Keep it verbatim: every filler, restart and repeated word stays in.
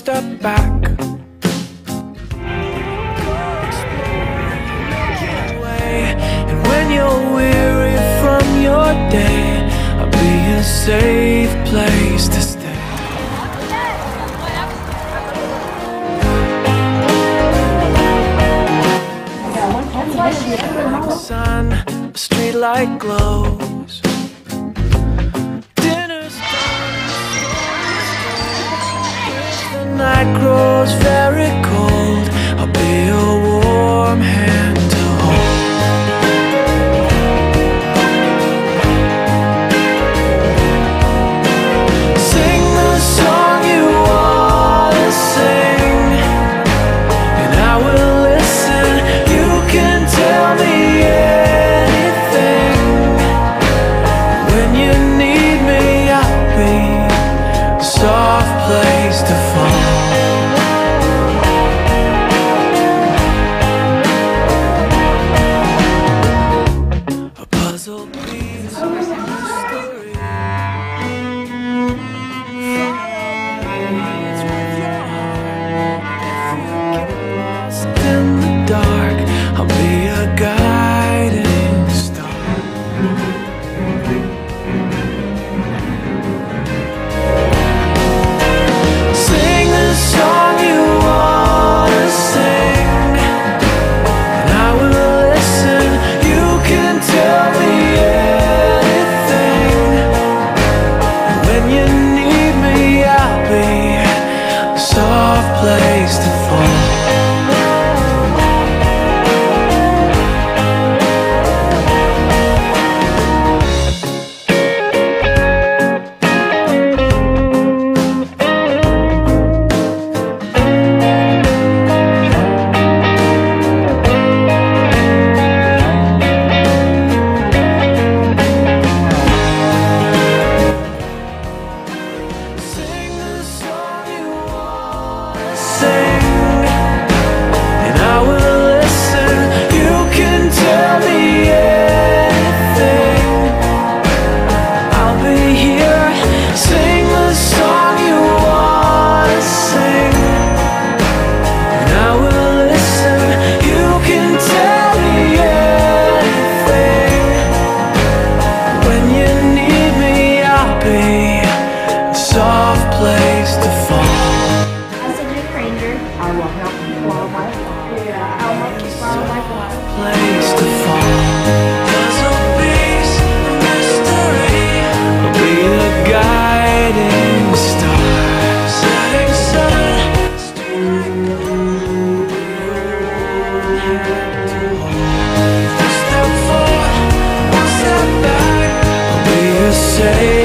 step back. And when you're weary from your day, I'll be a safe place to stay. Sun, a street light glows. Dinner's done. The night grows very cold. I'll be a warm hand to hold. Sing the song you wanna sing, and I will listen. You can tell me anything. When you need me, I'll be a soft place to fall. A puzzle piece of a story. It's with your heart. If you get lost in the dark, I'll be a guiding star. Sing the song you wanna sing, and I will listen. You can tell me anything. And when you need me, I'll be a soft place to fall. Sing the song you wanna sing, and I will listen. You can tell me anything. I'll be here. Sing the song you wanna sing, and I will listen. You can tell me anything. When you need me, I'll be a soft place to fall. As a new ranger, I will help you follow my path. Yeah, I'll help you follow my path. Place to fall. Puzzle piece of mystery. I'll be a guiding star. Setting sun, street light glow. One step forward, one step back. I'll be a safe